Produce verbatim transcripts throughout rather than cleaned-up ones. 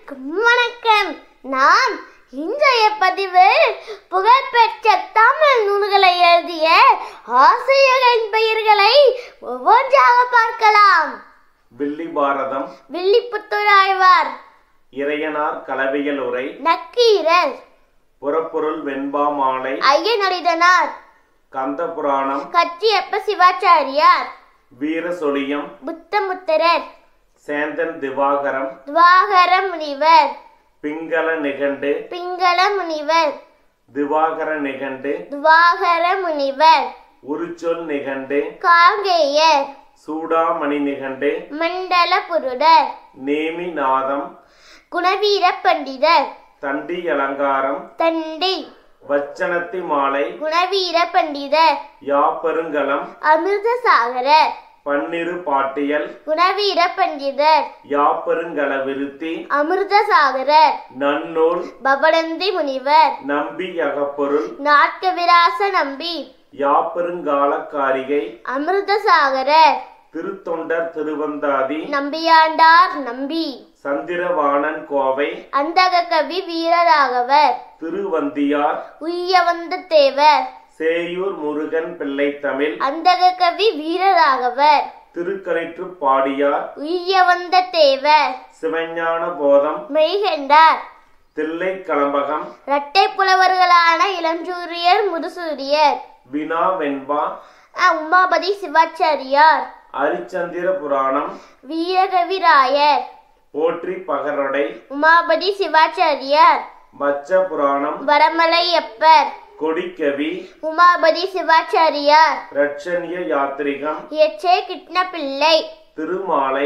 அனைவருக்கும் வணக்கம். நாம் இன்றைய பதிவில் புகழ்பெற்ற தமிழ் நூல்களை எழுதிய ஆசிரியர்களின் பெயர்களை ஒவ்வொன்றாக பார்க்கலாம். வில்லி பாரதம், வில்லிபுத்தூர் ஆழ்வார், இறையனார் களவியல் உரை, நக்கீரர், புறப்பொருள் வெண்பா மாலை, ஐயனடிதனார், கந்த புராணம், கச்சியப்ப சிவாச்சாரியார், வீர சொலியம், புத்தமுத்திரர், சேந்தன் திவாகரம், துவாகர முனிவர், பிங்கள நிகண்டு, பிங்கள முனிவர், திவாகர நிகண்டு, துவாகர முனிவர், உருச்சொல் நிகண்டு, காங்கேயர், சூடாமணி நிகண்டு, மண்டல புருடர், நேமி நாதம், குணவீர பண்டிதர், தண்டி அலங்காரம், தண்டி, வச்சனத்தி மாலை, குணவீர பண்டிதர், யாப்பெருங்கலம், அமிர்தசாகரர், பன்னிரு பாட்டியல், குணவீர பண்டிதர், யாப்பெருங்கல விருத்தி, அமிர்தசாகரர், நன்னூல், பவடந்தி முனிவர், நம்பி அகப்பொருள், நாட்க விராச நம்பி, யாப்பெருங்கால காரிகை, அமிர்தசாகரர், திருத்தொண்டர் திருவந்தாதி, நம்பியாண்டார் நம்பி, சந்திரவாணன் கோவை, அந்தக கவி வீரராகவர், திருவந்தியார், உய்ய வந்த தேவர், சேயூர் முருகன் பிள்ளை தமிழ், அந்தக கவி வீரராகவர், திருக்கரைற்று பாடியார், உய்ய வந்த தேவர், சிவஞான போதம், மெய்கண்டார், தில்லை கலம்பகம், இரட்டை புலவர்களான இளஞ்சூரியர், முதுசூரியர், வினா வெண்பா, உமாபதி சிவாச்சாரியார், அரிச்சந்திர புராணம், வீரகவிராயர், போற்றி பகரொடை, உமாபதி சிவாச்சாரியார், மச்ச புராணம், வரமலையப்பர், கொடிக்கவி, உமாபதி சிவாச்சாரியார், ரட்சணிய யாத்திரிகம், எச்சே கிருஷ்ணபிள்ளை, திருமாலை,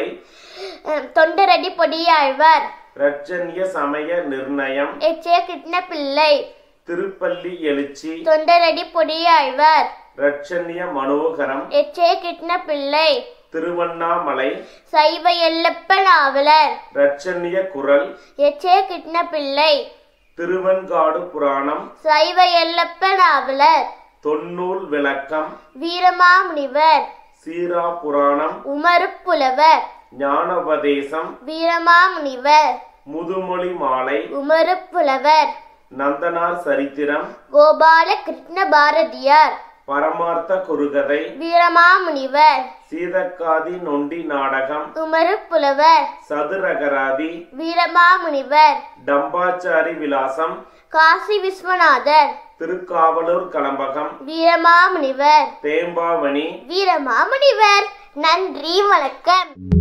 தொண்டரடி பொடியாழ்வார், ரட்சணிய சமய நிர்ணயம், எச்சே கிருஷ்ணபிள்ளை, திருப்பள்ளி எழுச்சி, தொண்டரடி பொடியாழ்வார், ரட்சணிய மனோகரம், எச்சே கிருஷ்ணபிள்ளை, திருவண்ணாமலை, சைவ எல்லப்ப நாவலர், ரட்சணிய குரல், எச்சே கிருஷ்ணபிள்ளை, திருவெண்காடு புராணம், சைவ எல்லப்ப நாவலர், தொன்னூல் விளக்கம், வீரமாமுனிவர், சீரா புராணம், உமருப்புலவர், ஞானோபதேசம், வீரமாமுனிவர், முதுமொழி மாலை, உமருப்புலவர், நந்தனார் சரித்திரம், கோபால கிருஷ்ண பாரதியார், பரமார்த்த குருகதை, வீரமாமுனிவர், சீதக்காதி நொண்டி நாடகம், உமருப்புலவர், சதுரகராதி, வீரமாமுனிவர், டம்பாச்சாரி விலாசம், காசி விஸ்வநாதர், திருக்காவலூர் கலம்பகம், வீரமாமுனிவர், தேம்பாவணி, வீரமாமுனிவர். நன்றி, வணக்கம்.